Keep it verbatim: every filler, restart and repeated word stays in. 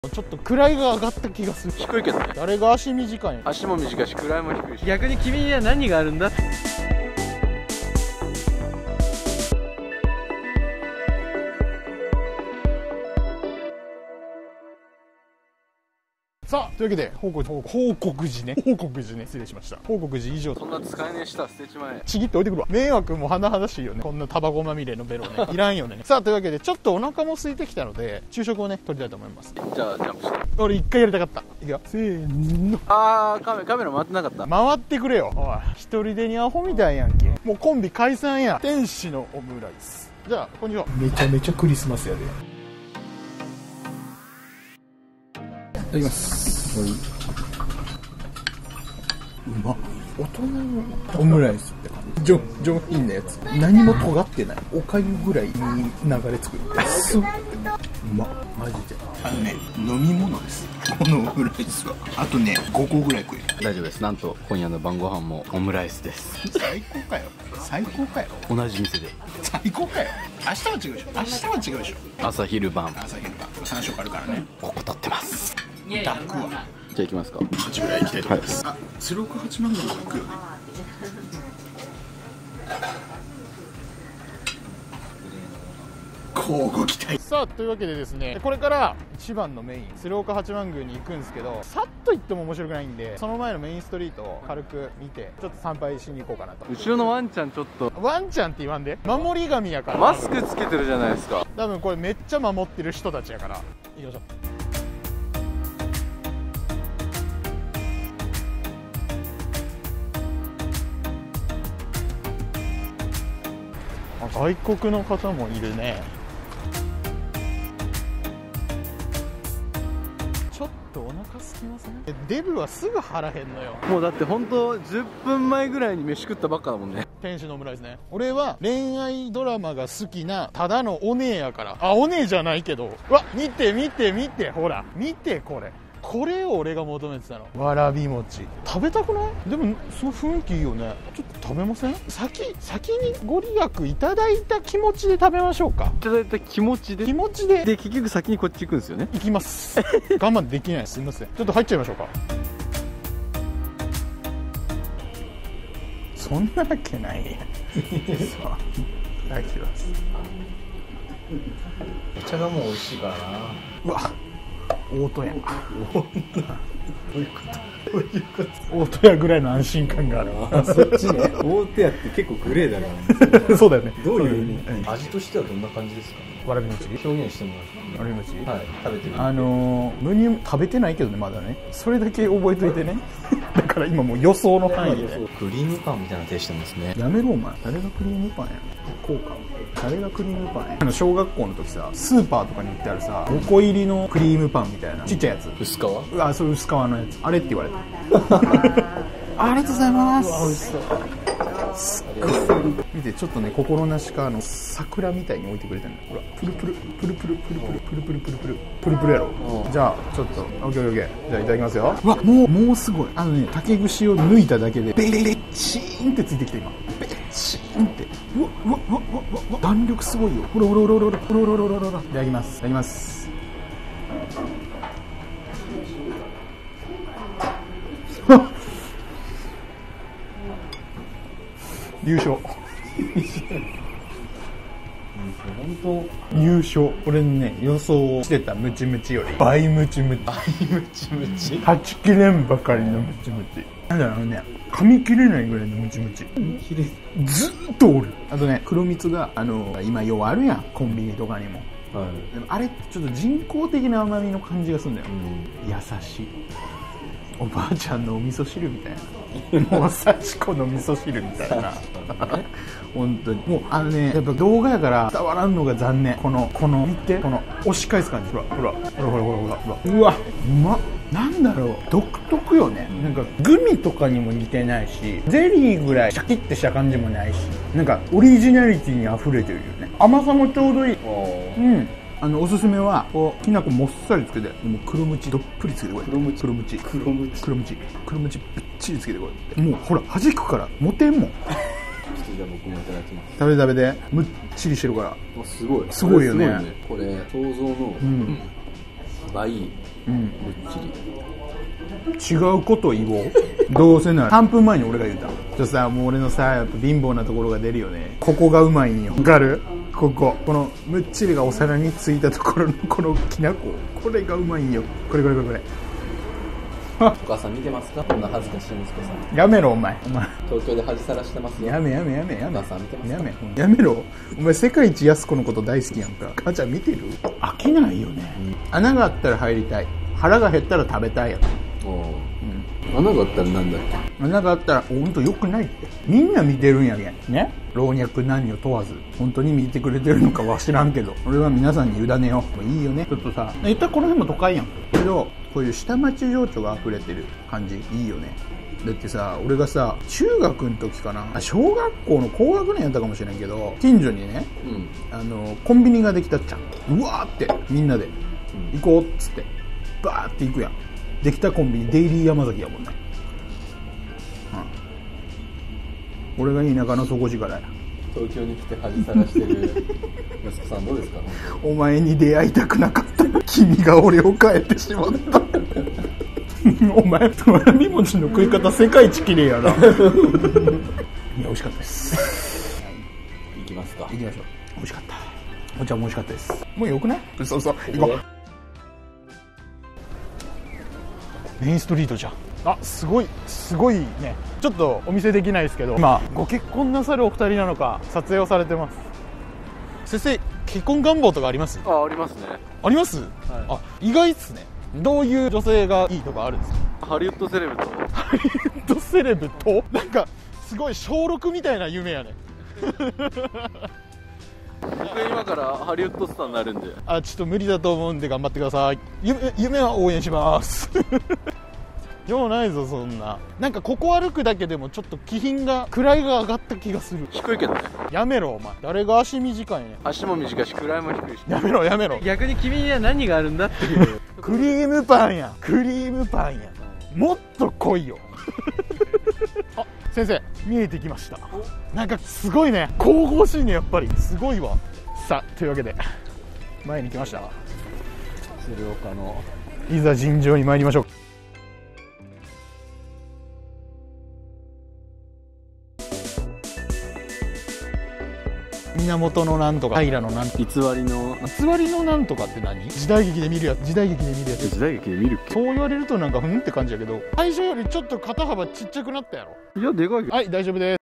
ちょっと位が上がった気がする。 低いけどね。 誰が足短いの？ 足も短いし位も低いし。 逆に君には何があるんだ？ さあというわけで報告報告寺ね報告寺ね失礼しました。報告寺以上。 そんな使えねえ舌捨てちまえ。 ちぎって置いてくるわ。迷惑も甚だしいよね、こんなタバコまみれのベロねいらんよね。さあというわけでちょっとお腹も空いてきたので昼食をね取りたいと思います。 じゃあジャンプして。 俺一回やりたかった。いくよ、せーの。 あーカメカメラ回ってなかった。 回ってくれよおい、一人でにアホみたいやんけ。もうコンビ解散や。天使のオムライス。じゃあこんにちは。めちゃめちゃクリスマスやで。いただきます。はい、うまっ。大人のオムライスって感じ。上上品なやつ。何も尖ってない。おかゆぐらいいい流れ作る。すっうまっマジで。あのね、飲み物です、このオムライスは。あとねごこぐらい食える。 大丈夫です。なんと今夜の晩ご飯もオムライスです。 最高かよ最高かよ。 同じ店で最高かよ。明日は違うでしょ明日は違うでしょ。 朝昼晩朝昼晩さん食あるからね。 怠ってます。 抱くわ。 じゃあ行きますか。 はちぐらい行きたいと思います、はい、あ、ゼロろくはちまんが抱くよね。交互期待。さあというわけでですね、これから一番のメイン鶴岡八幡宮に行くんですけど、さっと行っても面白くないんで、その前のメインストリートを軽く見てちょっと参拝しに行こうかなと。 後ろのワンちゃんちょっとワンちゃんって言わんで、守り神やから。 マスクつけてるじゃないですか。 多分これめっちゃ守ってる人たちやから。行きましょう。外国の方もいるね。ちょっとお腹空きますね。デブはすぐ腹減んのよ。 もうだって本当じゅっぷんまえぐらいに飯食ったばっかだもんね。 天使のオムライスね。俺は恋愛ドラマが好きなただのお姉やから。あ、お姉じゃないけど、うわ見て見て見て、ほら見て、これこれを俺が求めてたの。わらび餅食べたくない？でもその雰囲気いいよね。ちょっと食べません？先先にご利益いただいた気持ちで食べましょうか。 いただいた気持ちで気持ちでで結局先にこっち行くんですよね。 行きます我慢できないです。すみません。ちょっと入っちゃいましょうか。そんなわけないやんさあいただきます。 お茶がもう美味しいからな。 うわ大戸屋。どういうことどういうこと。大戸屋ぐらいの安心感がある。 あ、そっちね。大手屋って結構グレーだからそうだよね。 どういう味としてはどんな感じですかね。 わらび餅表現してもらわらび餅、 はい、食べてみて。 あのー、無に食べてないけどねまだね。それだけ覚えといてねだから今もう予想の範囲で、ね、 クリームパンみたいな手してますね。 やめろお前。誰がクリームパンやこうか。誰がクリームパンや。あの小学校の時さスーパーとかに売ってあるさごこ入りのクリームパンみたいなちっちゃいやつ。 薄皮。 うわそれ薄皮のやつ。あれって言われたありがとうございます。うわ美味しそう。すっごい見て、ちょっとね心なしかあの桜みたいに置いてくれてるの。ほらプルプルプルプルプルプルプルプルプルプルプルプルプルやろ。じゃあちょっとオッケーオッケー。じゃあいただきますよ。うわもうもうすごい。あのね竹串を抜いただけでベレレッチーンってついてきて今ベレッチーンって。うわうわうわうわうわ弾力すごいよ。ほらほらほらほらほらほらほらほら。いただきますいただきます。優勝本当優勝。俺ね予想してたムチムチより倍ムチムチ。 倍ムチムチ。 はち切れんばかりのムチムチ。なんだろうね、噛み切れないぐらいのムチムチ。ずっとおる。あとね黒蜜があの今ようあるやんコンビニとかにも、はい、でもあれちょっと人工的な甘みの感じがするんだよ、うん、優しいおばあちゃんのお味噌汁みたいなもう幸子の味噌汁みたいな本当にもうあのねやっぱ動画やから伝わらんのが残念。このこの見てこの押し返す感じ。ほらほらほらほらほらほらほらうわうまっ。なんだろう独特よね。なんかグミとかにも似てないしゼリーぐらいシャキッてした感じもないし、なんかオリジナリティに溢れてるよね。甘さもちょうどいい。うんあのおすすめはこうきな粉もっさりつけて、もう黒餅どっぷりつけてこい。黒餅黒餅黒餅黒餅黒餅びっちりつけてこい。もうほら弾くからモテんもん。 ちょっとじゃあ僕もいただきます。 食べ食べでむっちりしてるから。 すごいすごいよね。 これ想像の倍うん、 むっちり。 違うこと言おう。どうせならさんぷんまえに俺が言うた。ちょさ、もう俺のさ、やっぱ貧乏なところが出るよね。ここがうまいんよ。わかる？ここ。このむっちりがお皿についたところのこのきなこ。これがうまいんよ。これこれこれこれ。 お母さん見てますか？こんな恥ずかしい息子さん。 やめろお前。お前。 東京で恥さらしてますよ。 やめやめやめやめ。 お母さん見てますか？ やめ。やめろ。お前世界一安子のこと大好きやんか。母ちゃん見てる？飽きないよね。うん、穴があったら入りたい。腹が減ったら食べたいやつ。 おー、うん、穴があったらなんだっけ？ 穴があったらほんとよくないって。みんな見てるんやけんね。老若男女問わず本当に見てくれてるのかは知らんけど、俺は皆さんに委ねよう。もういいよね。ちょっとさ、言ったらこの辺も都会やんけど、こういう下町情緒が溢れてる感じいいよね。だってさ、俺がさ中学の時かな、小学校の高学年やったかもしれんけど、近所にね、うん、あのコンビニができたっちゃん。うわーってみんなで、うん、行こうっつってバーって行くやん。できたコンビニデイリー山崎やもんね、うん、俺が田舎の底力や。 東京に来て恥さらしてる息子さんどうですか？ お前に出会いたくなかった君が俺を変えてしまったお前わらび餅の食い方世界一綺麗やな。いや美味しかったです。 行きますか。 行きましょう。美味しかった。お茶も美味しかったです。もうよくない？そうそう行こう。メインストリートじゃん。あ、すごいすごいね。ちょっとお見せできないですけど、今ご結婚なさるお二人なのか撮影をされてます。先生、結婚願望とかあります？ あ、ありますね。 あります？はい、あ、意外っすね。どういう女性がいいとかあるんですか？ ハリウッドセレブとハリウッドセレブとなんかすごい小ろくみたいな夢やね。 僕今からハリウッドスターになるんで。 あ、ちょっと無理だと思うんで頑張ってください。夢、夢は応援します用ないぞそんな。なんかここ歩くだけでもちょっと気品が位が上がった気がする。 低いけどね。 やめろお前。誰が足短いね。 足も短いし位も低いし。 やめろやめろ。 逆に君には何があるんだっていうクリームパンやクリームパンや。もっと来いよあ、先生見えてきました。なんかすごいね、神々しいね、やっぱりすごいわ。さあというわけで前に来ました。 鶴岡のいざ尋常に参りましょう。源のなんとか平のなんとか偽りの偽りのなんとかって何？時代劇で見るやつ。時代劇で見るやつ。 時代劇で見るっけ？ そう言われるとなんかふんって感じやけど、最初よりちょっと肩幅ちっちゃくなったやろ。 いやでかい。 はい大丈夫です。